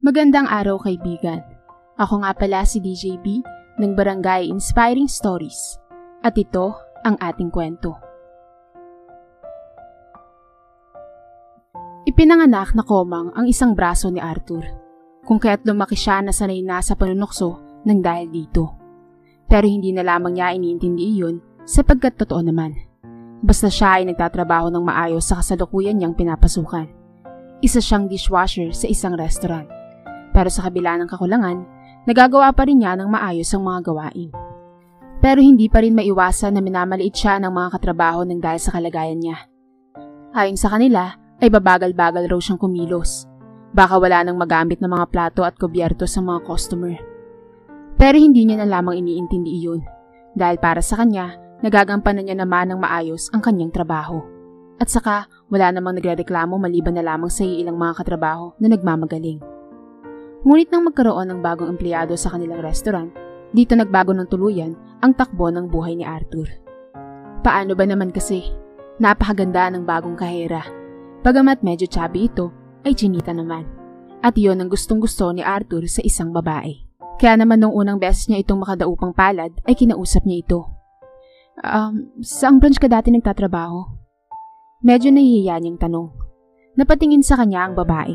Magandang araw kaibigan. Ako nga pala si DJB ng Barangay Inspiring Stories at ito ang ating kwento. Ipinanganak na komang ang isang braso ni Arthur, kung kaya't lumaki siya na sanay na sa panunokso ng dahil dito. Pero hindi na lamang niya iniintindi iyon sapagkat totoo naman. Basta siya ay nagtatrabaho ng maayos sa kasalukuyan niyang pinapasukan. Isa siyang dishwasher sa isang restaurant. Pero sa kabila ng kakulangan, nagagawa pa rin niya ng maayos ang mga gawain. Pero hindi pa rin maiwasan na minamaliit siya ng mga katrabaho ng dahil sa kalagayan niya. Ayon sa kanila, ay babagal-bagal raw siyang kumilos. Baka wala nang magamit ng mga plato at kubyerto sa mga customer. Pero hindi niya na lamang iniintindi iyon. Dahil para sa kanya, nagagampanan niya naman ng maayos ang kanyang trabaho. At saka, wala namang nagrereklamo maliban na lamang sa ilang mga katrabaho na nagmamagaling. Ngunit nang magkaroon ng bagong empleyado sa kanilang restaurant, dito nagbago ng tuluyan ang takbo ng buhay ni Arthur. Paano ba naman kasi? Napakaganda ng bagong kahera. Bagamat medyo chubby ito, ay chinita naman. At iyon ang gustong-gusto ni Arthur sa isang babae. Kaya naman nung unang beses niya itong makadaupang palad, ay kinausap niya ito. Saang branch ka dati nagtatrabaho? Medyo nahihiya niyang tanong. Napatingin sa kanya ang babae.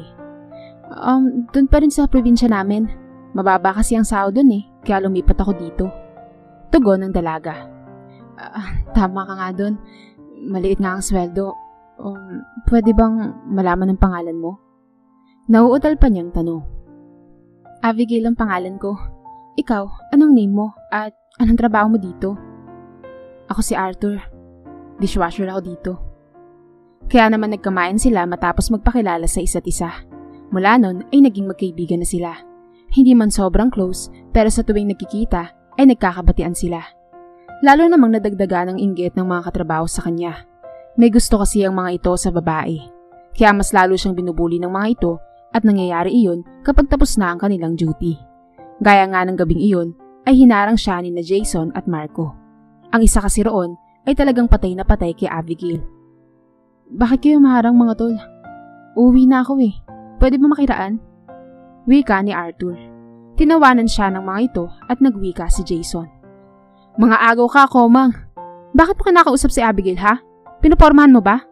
Doon pa rin sa probinsya namin. Mababa kasi ang sahod doon kaya lumipat ako dito. Tugon ng dalaga. Tama ka nga doon. Maliit nga ang sweldo. Pwede bang malaman ang pangalan mo? Nauutal pa niyang tanong. Abigail ang pangalan ko. Ikaw, anong name mo? At anong trabaho mo dito? Ako si Arthur. Dishwasher ako dito. Kaya naman nagkamayan sila matapos magpakilala sa isa't isa. Mula nun ay naging magkaibigan na sila. Hindi man sobrang close, pero sa tuwing nagkikita ay nagkakabatian sila. Lalo namang nadagdaga ng inggit ng mga katrabaho sa kanya. May gusto kasi ang mga ito sa babae. Kaya mas lalo siyang binubuli ng mga ito at nangyayari iyon kapag tapos na ang kanilang duty. Gaya nga ng gabing iyon ay hinarang siya ni na Jason at Marco. Ang isa kasi roon ay talagang patay na patay kay Abigail. Bakit kayo maharang mga tol? Uuwi na ako Pwede ba makiraan? Wika ni Arthur. Tinawanan siya ng mga ito at nagwika si Jason. Mga agaw ka, Komang. Bakit mo kinakausap si Abigail, ha? Pinupormahan mo ba?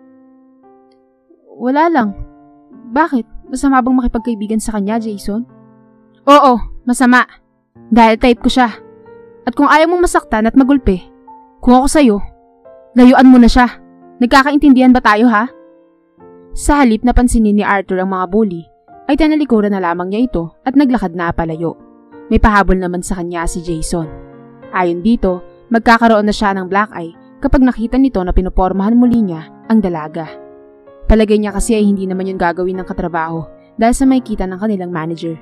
Wala lang. Bakit? Masama bang makipagkaibigan sa kanya, Jason? Oo, masama. Dahil type ko siya. At kung ayaw mong masaktan at magulpi, kung ako sa'yo, layuan mo na siya. Nagkakaintindihan ba tayo, ha? Sa halip na pansinin ni Arthur ang mga bully, ay tinalikuran na lamang niya ito at naglakad na palayo. May pahabol naman sa kanya si Jason. Ayon dito, magkakaroon na siya ng black eye kapag nakita nito na pinupormahan muli niya ang dalaga. Palagay niya kasi ay hindi naman yun gagawin ng katrabaho dahil sa makikita ng kanilang manager.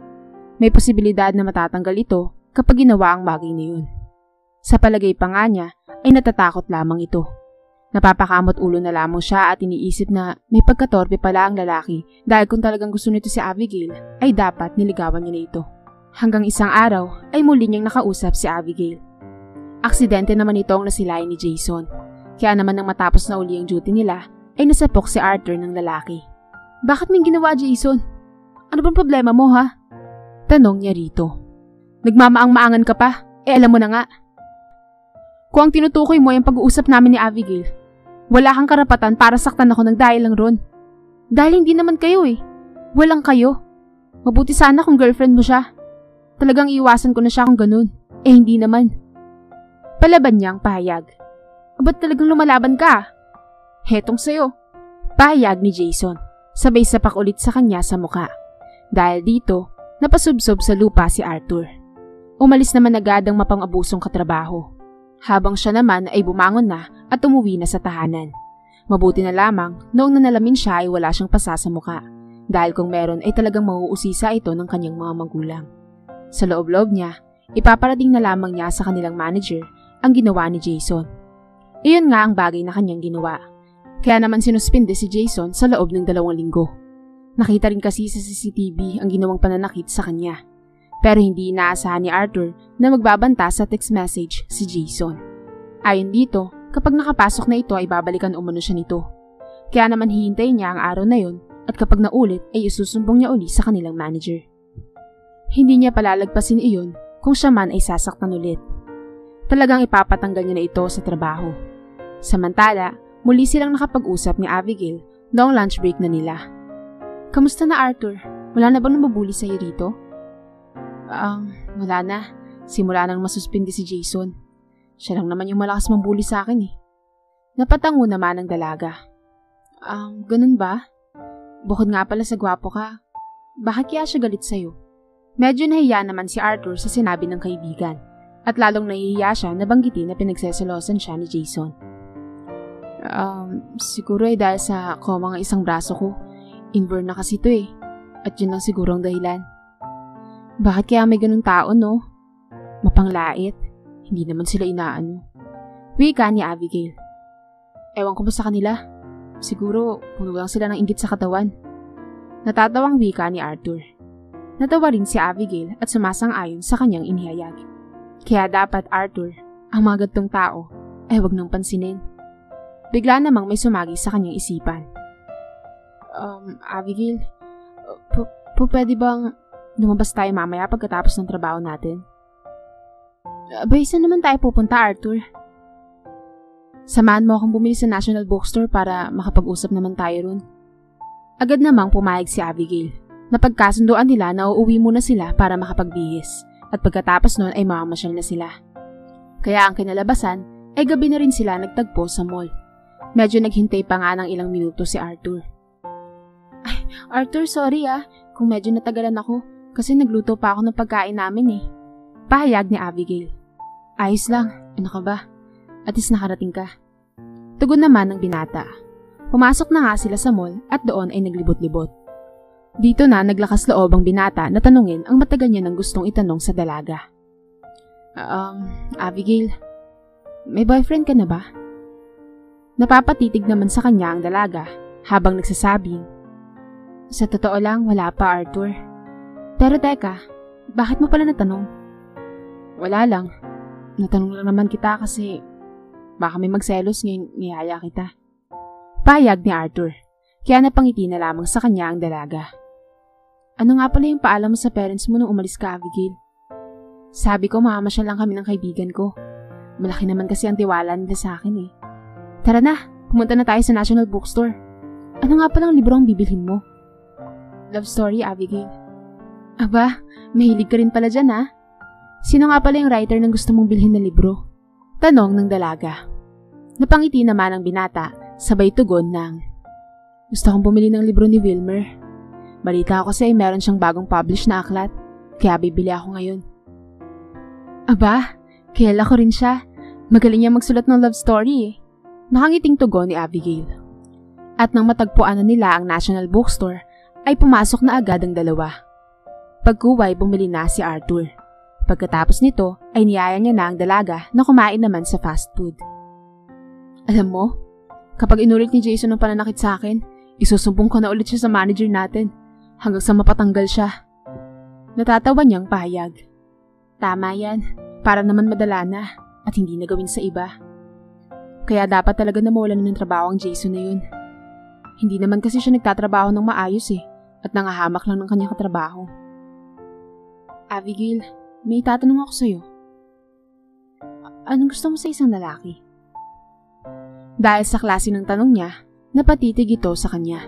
May posibilidad na matatanggal ito kapag ginawa ang bagay na yun. Sa palagay pa nga niya ay natatakot lamang ito. Napapakamot ulo na lamang siya at iniisip na may pagkatorpe pala ang lalaki dahil kung talagang gusto nito si Abigail ay dapat niligawan niya na ito. Hanggang isang araw ay muli niyang nakausap si Abigail. Aksidente naman ito ang nasilayan ni Jason. Kaya naman nang matapos na uli ang duty nila ay nasapok si Arthur ng lalaki. Bakit may ginawa, Jason? Ano bang problema mo, ha? Tanong niya rito. Nagmamaang-maangan ka pa? Alam mo na nga. Kung ang tinutukoy mo ay ang pag-uusap namin ni Abigail, wala kang karapatan para saktan ako ng dahil lang ron. Dahil hindi naman kayo Walang kayo. Mabuti sana kung girlfriend mo siya. Talagang iiwasan ko na siya kung ganun. Hindi naman. Palaban niya ang pahayag. Ba't talagang lumalaban ka? Hetong sayo. Pahayag ni Jason. Sabay sapak ulit sa kanya sa muka. Dahil dito, napasubsob sa lupa si Arthur. Umalis naman agad ang mapang-abusong katrabaho. Habang siya naman ay bumangon na at umuwi na sa tahanan. Mabuti na lamang noong nanalamin siya ay wala siyang pasa sa muka. Dahil kung meron ay talagang mauusisa ito ng kanyang mga magulang. Sa loob-loob niya, ipaparating na lamang niya sa kanilang manager ang ginawa ni Jason. Iyon nga ang bagay na kanyang ginawa. Kaya naman sinuspinde si Jason sa loob ng 2 linggo. Nakita rin kasi sa CCTV ang ginawang pananakit sa kanya. Pero hindi inaasahan ni Arthur na magbabanta sa text message si Jason. Ayon dito, kapag nakapasok na ito ay babalikan umano siya nito. Kaya naman hihintayin niya ang araw na yun at kapag naulit ay isusumbong niya uli sa kanilang manager. Hindi niya palalagpasin iyon kung siya man ay sasaktan ulit. Talagang ipapatanggal niya na ito sa trabaho. Samantala, muli silang nakapag-usap ni Abigail noong lunch break na nila. "Kamusta na, Arthur? Wala na bang namabuli sa'yo rito?" Wala na. Simula nang masuspindi si Jason. Siya lang naman yung malakas mambuli sa akin eh. Napatango naman ang dalaga. Ganun ba? Bukod nga pala sa gwapo ka, bakit kaya siya galit sa'yo?" Medyo nahiya naman si Arthur sa sinabi ng kaibigan, at lalong nahihiya siya na banggitin na pinagseselosan siya ni Jason. Siguro ay dahil sa komang isang braso ko. Inborn na kasi ito eh, at yun lang siguro ang dahilan. Bakit kaya may ganun tao, no? Mapanglait. Hindi naman sila inaano. Wika ni Abigail. Ewan ko ba sa kanila? Siguro, puno lang sila ng inggit sa katawan. Natatawang wika ni Arthur. Natawa rin si Abigail at sumasang-ayon sa kanyang inihayag. Kaya dapat, Arthur, ang mga gantong tao ay huwag nang pansinin. Bigla namang may sumagi sa kanyang isipan. Abigail, pwede bang lumabas tayo mamaya pagkatapos ng trabaho natin? Abay, saan naman tayo pupunta, Arthur? Samahan mo akong bumili sa National Bookstore para makapag-usap naman tayo ron. Agad namang pumayag si Abigail. Napagkasunduan nila na uuwi muna sila para makapagbihis at pagkatapos nun ay mamamasyal na sila. Kaya ang kinalabasan ay gabi na rin sila nagtagpo sa mall. Medyo naghintay pa nga ng ilang minuto si Arthur. Ay, Arthur, sorry kung medyo natagalan ako kasi nagluto pa ako ng pagkain namin eh. Pahayag ni Abigail. Ayos lang, ano ka ba? At least nakarating ka. Tugon naman ng binata. Pumasok na nga sila sa mall at doon ay naglibot-libot. Dito na naglakas loob ang binata na tanungin ang matagal niya nang gustong itanong sa dalaga. Abigail, may boyfriend ka na ba? Napapatitig naman sa kanya ang dalaga habang nagsasabing, "Sa totoo lang, wala pa, Arthur. Pero teka, bakit mo pala natanong?" "Wala lang. Natanong lang naman kita kasi baka may magselos ngayon niyaya kita." Pahayag ni Arthur, kaya napangiti na lamang sa kanya ang dalaga. "Ano nga pala yung paalam mo sa parents mo nung umalis ka, Abigail?" "Sabi ko mamamasyal lang kami ng kaibigan ko. Malaki naman kasi ang tiwala nila sa akin eh. Tara na, pumunta na tayo sa National Bookstore. Ano nga palang libro ang bibilhin mo?" "Love story, Abigail." "Aba, mahilig ka rin pala dyan ha? Sino nga pala yung writer ng gusto mong bilhin na libro?" Tanong ng dalaga. Napangiti naman ang binata, sabay tugon ng, "Gusto kong bumili ng libro ni Wilmer. Balita ko kasi ay meron siyang bagong publish na aklat, kaya bibili ako ngayon." "Aba, kilala ko rin siya. Magaling niya magsulat ng love story eh." Nakangiting tugon ni Abigail. At nang matagpuan na nila ang National Bookstore, ay pumasok na agad ang dalawa. Pagkuway, bumili na si Arthur. Pagkatapos nito, ay niyaya niya na ang dalaga na kumain naman sa fast food. "Alam mo, kapag inulit ni Jason ang pananakit sa akin, isusumbong ko na ulit siya sa manager natin hanggang sa mapatanggal siya." Natatawa niyang pahayag. Tama yan, para naman madala na at hindi na gawin sa iba. Kaya dapat talaga na mawalan ng trabaho ang Jason na yun. Hindi naman kasi siya nagtatrabaho ng maayos eh at nangahamak lang ng kanyang katrabaho. "Abigail, may tatanong ako sa'yo. Anong gusto mo sa isang lalaki?" Dahil sa klase ng tanong niya, napatitig ito sa kanya.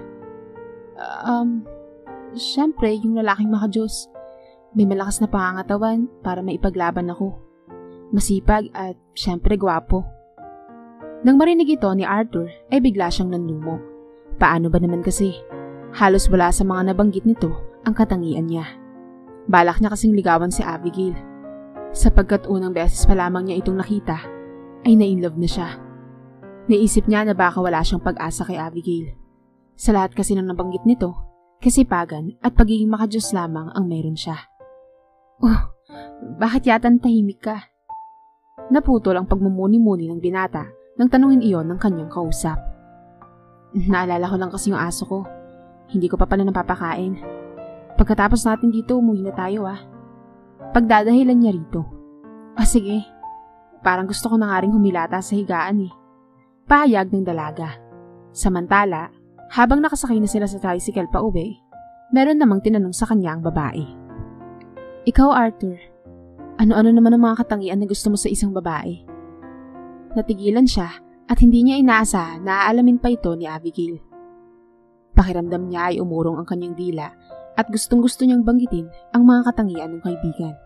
Siyempre, yung lalaking makadiyos. May malakas na pangangatawan para maipaglaban ako. Masipag at siyempre gwapo." Nang marinig ito ni Arthur, ay bigla siyang nanlumo. Paano ba naman kasi? Halos wala sa mga nabanggit nito ang katangian niya. Balak niya kasing ligawan si Abigail. Sapagkat unang beses pa lamang niya itong nakita, ay na-inlove na siya. Naisip niya na baka wala siyang pag-asa kay Abigail. Sa lahat kasi ng nabanggit nito, kasipagan at pagiging makadiyos lamang ang meron siya. "Oh, bakit yata tahimik ka?" Naputol ang pagmumuni-muni ng binata nang tanungin iyon ng kanyang kausap. "Naalala ko lang kasi yung aso ko. Hindi ko pa pala napapakain. Pagkatapos natin dito, umuwi na tayo Pagdadahilan niya rito. Sige. Parang gusto ko na nga rin humilata sa higaan eh." Pahayag ng dalaga. Samantala, Habang nakasakay na sila sa tricycle pa uwi, meron namang tinanong sa kanya ang babae. Ikaw, Arthur, ano-ano naman ang mga katangian na gusto mo sa isang babae? Natigilan siya at hindi niya inaasahan na aalamin pa ito ni Abigail. Pakiramdam niya ay umurong ang kanyang dila at gustong-gusto niyang banggitin ang mga katangian ng kaibigan.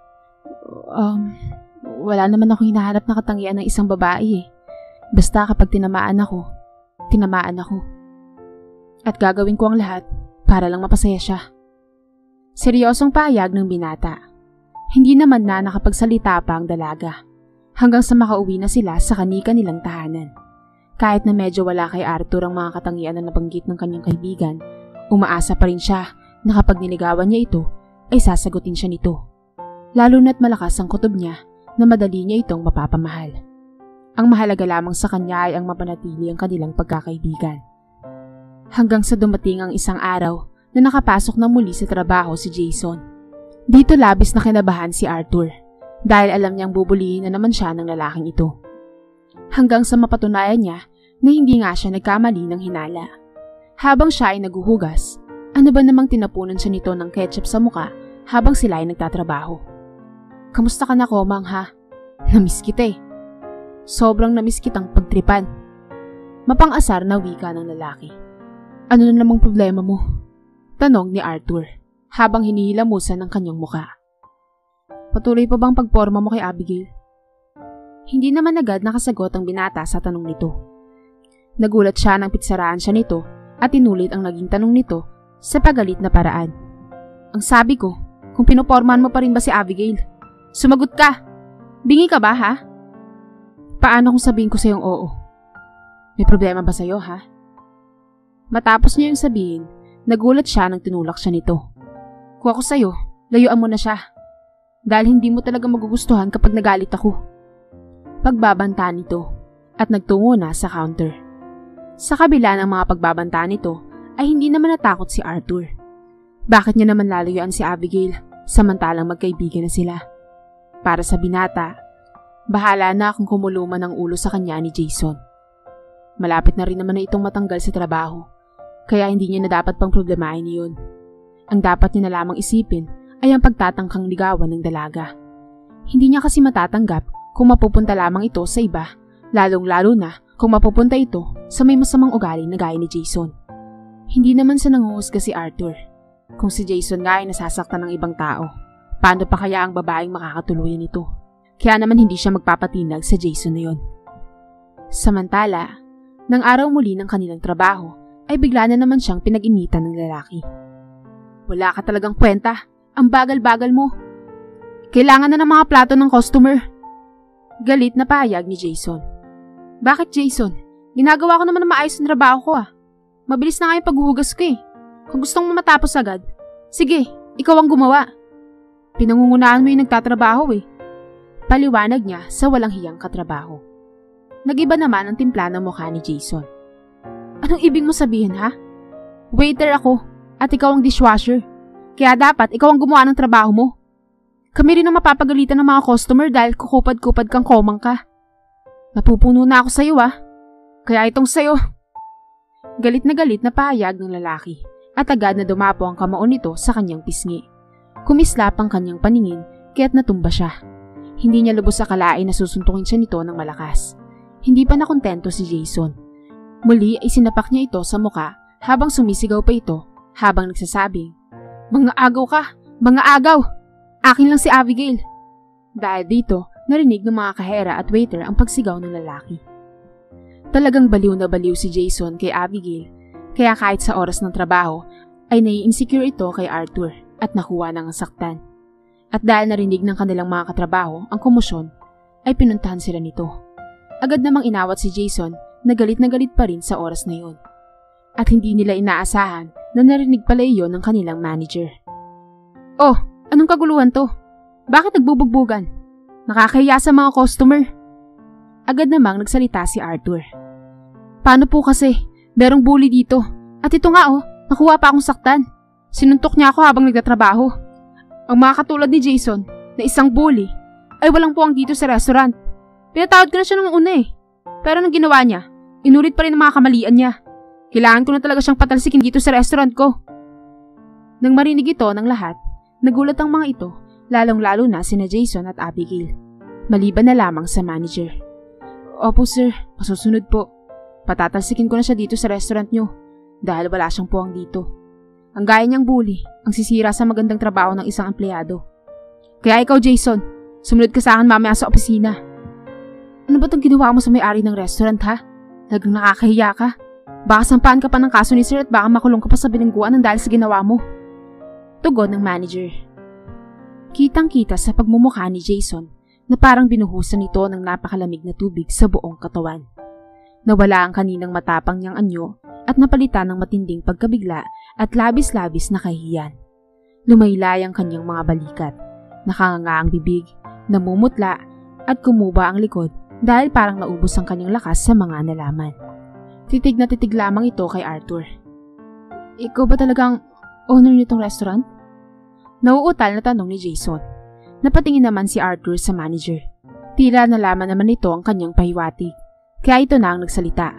Wala naman ako hinahanap na katangian ng isang babae eh. Basta kapag tinamaan ako. At gagawin ko ang lahat para lang mapasaya siya. Seryosong pahayag ng binata. Hindi naman na nakapagsalita pa ang dalaga. Hanggang sa makauwi na sila sa kani-kanilang tahanan. Kahit na medyo wala kay Arthur ang mga katangian na nabanggit ng kanyang kaibigan, umaasa pa rin siya na kapag niligawan niya ito, ay sasagutin siya nito. Lalo na't malakas ang kutob niya na madali niya itong mapapamahal. Ang mahalaga lamang sa kanya ay ang mapanatili ang kanilang pagkakaibigan. Hanggang sa dumating ang isang araw na nakapasok na muli sa trabaho si Jason. Dito labis na kinabahan si Arthur dahil alam niyang bubulihin na naman siya ng lalaking ito. Hanggang sa mapatunayan niya na hindi nga siya nagkamali ng hinala. Habang siya ay naguhugas, ano ba namang tinapunan siya nito ng ketchup sa muka habang sila ay nagtatrabaho. Kamusta ka na, Komang, ha? Namiss kita eh. Sobrang namiss kitang pagtripan. Mapang-asar na wika ng lalaki. Ano na namang problema mo? Tanong ni Arthur habang hinihilamusan ang kanyang muka. Patuloy pa bang pagporma mo kay Abigail? Hindi naman agad nakasagot ang binata sa tanong nito. Nagulat siya nang pitsaraan siya nito at inulit ang naging tanong nito sa pagalit na paraan. Ang sabi ko, kung pinopormahan mo pa rin ba si Abigail? Sumagot ka! Bingi ka ba, ha? Paano kung sabihin ko sa iyong oo? May problema ba sa'yo, ha? Matapos niya yung sabihin, nagulat siya nang tinulak siya nito. Kung ako sa'yo, layuan mo na siya. Dahil hindi mo talaga magugustuhan kapag nagalit ako. Pagbabanta nito at nagtungo na sa counter. Sa kabila ng mga pagbabanta nito ay hindi naman natakot si Arthur. Bakit niya naman lalayuan si Abigail samantalang magkaibigan na sila? Para sa binata, bahala na kung kumuluman ang ulo sa kanya ni Jason. Malapit na rin naman na itong matanggal sa trabaho. Kaya hindi niya na dapat pang problemahin iyon. Ang dapat niya na lamang isipin ay ang pagtatangkang ligawan ng dalaga. Hindi niya kasi matatanggap kung mapupunta lamang ito sa iba, lalong-lalo na kung mapupunta ito sa may masamang ugali na gaya ni Jason. Hindi naman sa nanguhusga si Arthur. Kung si Jason nga ay nasasaktan ng ibang tao, paano pa kaya ang babaeng makakatuluyan nito? Kaya naman hindi siya magpapatinag sa Jason na yon. Samantala, nang araw muli ng kanilang trabaho, ay bigla na naman siyang pinag-initan ng lalaki. Wala ka talagang kwenta. Ang bagal-bagal mo. Kailangan na ng mga plato ng customer. Galit na pahayag ni Jason. Bakit, Jason? Ginagawa ko naman na maayos ang trabaho ko ah. Mabilis na nga yung paghuhugas ko eh. Kung gustong mo matapos agad, sige, ikaw ang gumawa. Pinangungunahan mo yung nagtatrabaho eh. Paliwanag niya sa walang hiyang katrabaho. Nagiba naman ang timpla ng mukha ni Jason. Anong ibig mo sabihin, ha? Waiter ako at ikaw ang dishwasher. Kaya dapat ikaw ang gumawa ng trabaho mo. Kami rin ang mapapagalitan ng mga customer dahil kukupad-kupad kang Komang ka. Napupuno na ako sa'yo, Kaya itong sa'yo. Galit na pahayag ng lalaki at agad na dumapo ang kamao nito sa kanyang pisngi. Kumislap ang kanyang paningin kaya't natumba siya. Hindi niya lubos akalain na susuntukin siya nito ng malakas. Hindi pa nakontento si Jason. Muli ay sinapak niya ito sa muka habang sumisigaw pa ito habang nagsasabing, Mga agaw ka! Mga agaw! Akin lang si Abigail! Dahil dito, narinig ng mga kahera at waiter ang pagsigaw ng lalaki. Talagang baliw na baliw si Jason kay Abigail, kaya kahit sa oras ng trabaho ay nai-insecure ito kay Arthur at nakuha ng saktan. At dahil narinig ng kanilang mga katrabaho ang komosyon, ay pinuntahan sila nito. Agad namang inawat si Jason na galit pa rin sa oras na yun. At hindi nila inaasahan na narinig pala iyon ng kanilang manager. Oh, anong kaguluhan to? Bakit nagbubugbugan? Nakakahiya sa mga customer. Agad namang nagsalita si Arthur. Paano po kasi? Merong bully dito. At ito nga nakuha pa akong saktan. Sinuntok niya ako habang nagtatrabaho. Ang mga katulad ni Jason na isang bully ay walang puwang dito sa restaurant. Pinatawad ko na siya ng una eh. Pero nang ginawa niya, inulit pa rin ang mga kamalian niya. Kailangan ko na talaga siyang patalsikin dito sa restaurant ko. Nang marinig ito ng lahat, nagulat ang mga ito, lalong-lalo na sina Jason at Abigail. Maliban na lamang sa manager. Opo sir, masusunod po. Patatalsikin ko na siya dito sa restaurant nyo dahil wala siyang puwang dito. Ang gaya niyang bully, ang sisira sa magandang trabaho ng isang empleyado. Kaya ikaw Jason, sumunod ka sa akin mamaya sa opisina. Ano ba itong ginawa mo sa may-ari ng restaurant ha? Talagang nakakahiya ka. Baka sampaan ka pa ng kaso ni sir at baka makulong ka pa sa bilangguan ng dahil sa ginawa mo. Tugon ng manager. Kitang-kita sa pagmumukha ni Jason na parang binuhusan ito ng napakalamig na tubig sa buong katawan. Nawala ang kaninang matapang niyang anyo at napalitan ng matinding pagkabigla at labis-labis na kahihiyan. Lumaylay ang kanyang mga balikat, nakanganga ang bibig, namumutla at kumuba ang likod dahil parang naubos ang kanyang lakas sa mga nalaman. Titig na titig lamang ito kay Arthur. Ikaw ba talagang owner nitong restaurant? Nauutal na tanong ni Jason. Napatingin naman si Arthur sa manager. Tila nalaman naman nito ang kanyang pahiwatig, kaya ito na ang nagsalita.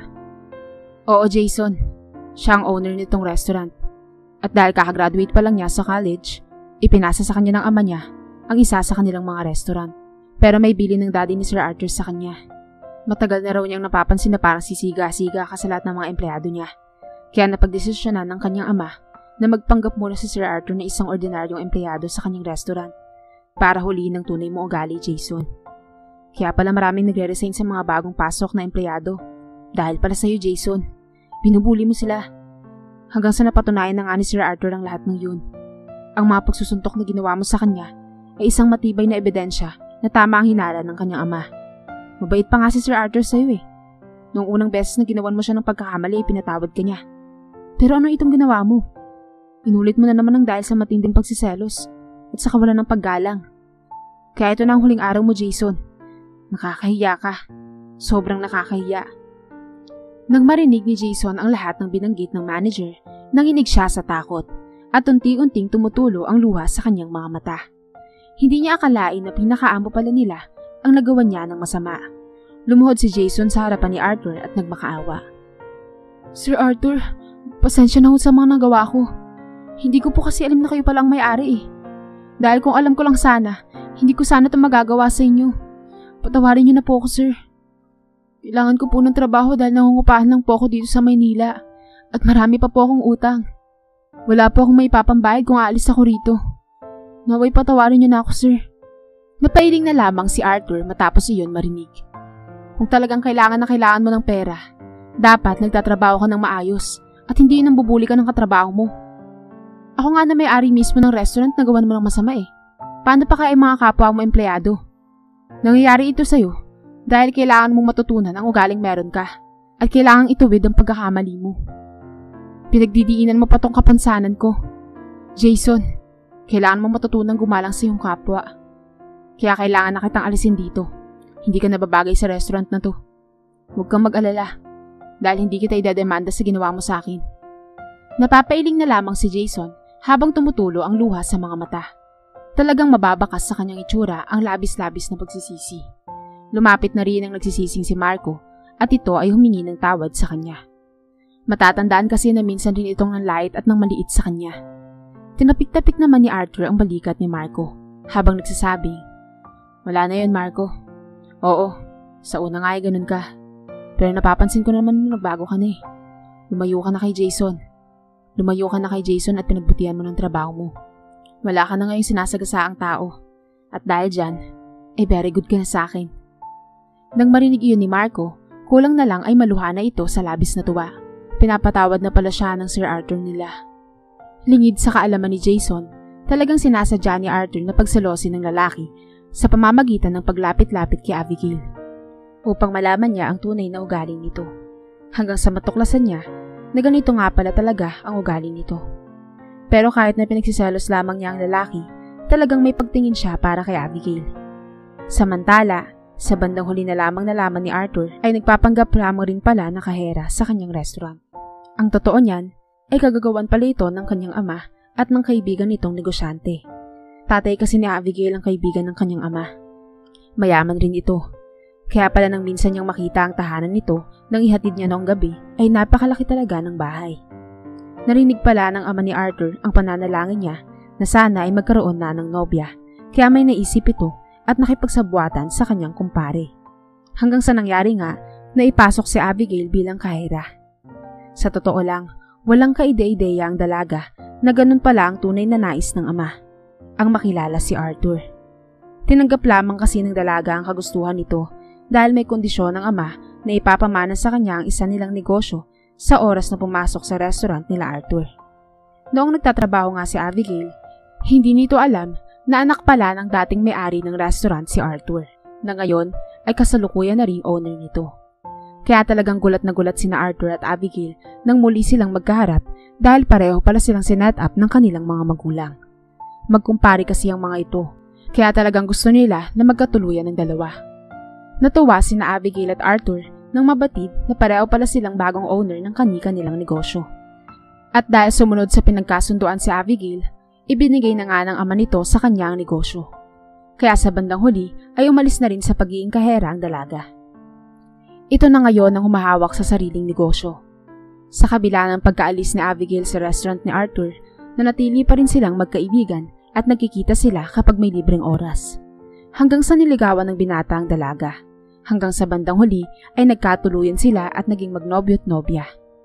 Oo Jason, siya ang owner nitong restaurant. At dahil kakagraduate pa lang niya sa college, ipinasa sa kanya ng ama niya ang isa sa kanilang mga restaurant. Pero may bili ng daddy ni Sir Arthur sa kanya. Matagal na raw niyang napapansin na parang sisiga-siga ka sa lahat ng mga empleyado niya. Kaya napagdesisyonan ng kanyang ama na magpanggap muna si Sir Arthur na isang ordinaryong empleyado sa kanyang restaurant para huliin ang tunay mong ugali, Jason. Kaya pala maraming nagre-resign sa mga bagong pasok na empleyado. Dahil pala sa'yo, Jason. Binubuli mo sila. Hanggang sa napatunayan na nga ni Sir Arthur ang lahat ng yun. Ang mga pagsusuntok na ginawa mo sa kanya ay isang matibay na ebidensya na tama ang hinala ng kanyang ama. Mabait pa nga si Sir Arthur sa'yo eh. Noong unang beses na ginawan mo siya ng pagkakamali, pinatawad ka niya. Pero ano itong ginawa mo? Inulit mo na naman ng dahil sa matinding pagsiselos at sa kawalan ng paggalang. Kaya ito na ang huling araw mo, Jason. Nakakahiya ka. Sobrang nakakahiya. Nang marinig ni Jason ang lahat ng binanggit ng manager, nanginig siya sa takot at unti-unting tumutulo ang luha sa kanyang mga mata. Hindi niya akalain na pinakaamo pala nila ang nagawa niya ng masama. Lumuhod si Jason sa harapan ni Arthur at nagmakaawa. Sir Arthur, pasensya na ho sa mga nagawa ko. Hindi ko po kasi alam na kayo palang may-ari eh. Dahil kung alam ko lang sana, hindi ko sana ito magagawa sa inyo. Patawarin niyo na po ako, sir. Kailangan ko po ng trabaho dahil nangungupahan lang po ako dito sa Maynila. At marami pa po akong utang. Wala po akong maipapambayad kung aalis ako rito. Naway patawarin niyo na ako, sir. Napailing na lamang si Arthur matapos iyon marinig. Kung talagang kailangan na kailangan mo ng pera, dapat nagtatrabaho ka ng maayos at hindi nang bubuli ka ng katrabaho mo. Ako nga na may-ari mismo ng restaurant na gawan mo ng masama eh. Paano pa kaya mga kapwa mo empleyado? Nangyayari ito sa'yo dahil kailangan mong matutunan ang ugaling meron ka at kailangang ituwid ang pagkakamali mo. Pinagdidiinan mo pa tong kapansanan ko. Jason, kailangan mong matutunan gumalang sa iyong kapwa. Kaya kailangan na kitang alisin dito. Hindi ka nababagay sa restaurant na to. Huwag kang mag-alala dahil hindi kita idademanda sa ginawa mo sa akin. Napapailing na lamang si Jason habang tumutulo ang luha sa mga mata. Talagang mababakas sa kanyang itsura ang labis-labis na pagsisisi. Lumapit na rin ang nagsisising si Marco at ito ay humingi ng tawad sa kanya. Matatandaan kasi na minsan rin itong nanlait at nang maliit sa kanya. Tinapik-tapik naman ni Arthur ang balikat ni Marco habang nagsasabing, "Wala na yun, Marco. Oo, sa una nga ay ganun ka. Pero napapansin ko naman na nagbago ka na eh. Lumayo ka na kay Jason. Lumayo ka na kay Jason at pinagbutihan mo ng trabaho mo. Wala ka na ngayong sinasagasaang tao. At dahil dyan, ay very good ka na sa akin." Nang marinig iyon ni Marco, kulang na lang ay maluha na ito sa labis na tuwa. Pinapatawad na pala siya ng Sir Arthur nila. Lingid sa kaalaman ni Jason, talagang sinasadya ni Arthur na pagselosin ng lalaki sa pamamagitan ng paglapit-lapit kay Abigail upang malaman niya ang tunay na ugali nito. Hanggang sa matuklasan niya na ganito nga pala talaga ang ugali nito. Pero kahit na pinagsiselos lamang niya ang lalaki, talagang may pagtingin siya para kay Abigail. Samantala, sa bandang huli na lamang nalaman ni Arthur ay nagpapanggap lamang rin pala na kahera sa kanyang restaurant. Ang totoo niyan ay kagagawan pala ito ng kanyang ama at ng kaibigan nitong negosyante. Tatay kasi ni Abigail ang kaibigan ng kanyang ama. Mayaman rin ito. Kaya pala nang minsan niyang makita ang tahanan nito nang ihatid niya noong gabi ay napakalaki talaga ng bahay. Narinig pala ng ama ni Arthur ang pananalangin niya na sana ay magkaroon na ng nobya, kaya may naisip ito at nakipagsabuatan sa kanyang kumpare. Hanggang sa nangyari nga na ipasok si Abigail bilang kahera. Sa totoo lang, walang kaide-ideya ang dalaga na ganun pala ang tunay na nais ng ama, ang makilala si Arthur. Tinanggap lamang kasi ng dalaga ang kagustuhan nito dahil may kondisyon ng ama na ipapamana sa kanya ang isa nilang negosyo sa oras na pumasok sa restaurant nila Arthur. Noong nagtatrabaho nga si Abigail, hindi nito alam na anak pala ng dating may-ari ng restaurant si Arthur, na ngayon ay kasalukuyan na ring owner nito. Kaya talagang gulat na gulat sina Arthur at Abigail nang muli silang magkaharap dahil pareho pala silang sinet up ng kanilang mga magulang. Magkumpare kasi ang mga ito, kaya talagang gusto nila na magkatuluyan ng dalawa. Natuwa sina Abigail at Arthur nang mabatid na pareho pala silang bagong owner ng kani-kanilang negosyo. At dahil sumunod sa pinagkasunduan si Abigail, ibinigay na nga ng ama nito sa kanya ang negosyo. Kaya sa bandang huli ay umalis na rin sa pagiging kahera ang dalaga. Ito na ngayon ang humahawak sa sariling negosyo. Sa kabila ng pagkaalis ni Abigail sa restaurant ni Arthur, nanatili pa rin silang magkaibigan at nagkikita sila kapag may libreng oras. Hanggang sa niligawan ng binata ang dalaga. Hanggang sa bandang huli ay nagkatuluyan sila at naging magnobyo't nobya.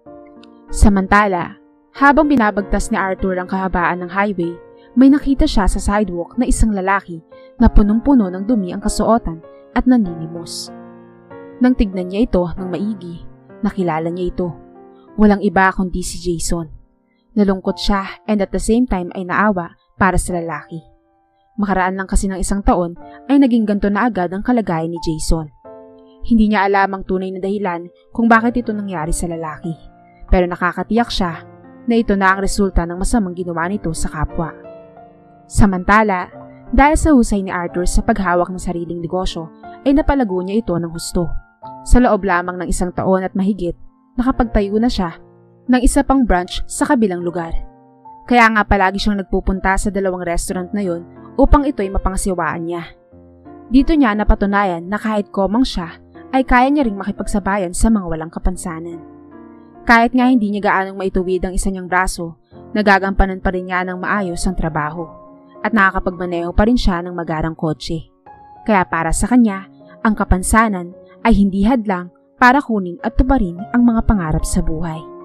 Samantala, habang binabagtas ni Arthur ang kahabaan ng highway, may nakita siya sa sidewalk na isang lalaki na punong-puno ng dumi ang kasuotan at naninimos. Nang tignan niya ito ng maigi, nakilala niya ito. Walang iba kundi si Jason. Nalungkot siya and at the same time ay naawa para sa lalaki. Makaraan lang kasi ng isang taon ay naging ganito na agad ang kalagayan ni Jason. Hindi niya alam ang tunay na dahilan kung bakit ito nangyari sa lalaki. Pero nakakatiyak siya na ito na ang resulta ng masamang ginawa nito sa kapwa. Samantala, dahil sa husay ni Arthur sa paghawak ng sariling negosyo, ay napalago niya ito ng husto. Sa loob lamang ng isang taon at mahigit, nakapagtayo na siya ng isa pang branch sa kabilang lugar. Kaya nga palagi siyang nagpupunta sa dalawang restaurant na yon upang ito'y mapangasiwaan niya. Dito niya napatunayan na kahit komang siya, ay kaya niya ring makipagsabayan sa mga walang kapansanan. Kahit nga hindi niya gaanong maituwid ang isa niyang braso, nagagampanan pa rin niya ng maayos ang trabaho at nakakapagmaneho pa rin siya ng magarang kotse. Kaya para sa kanya, ang kapansanan ay hindi hadlang para kunin at tuparin ang mga pangarap sa buhay.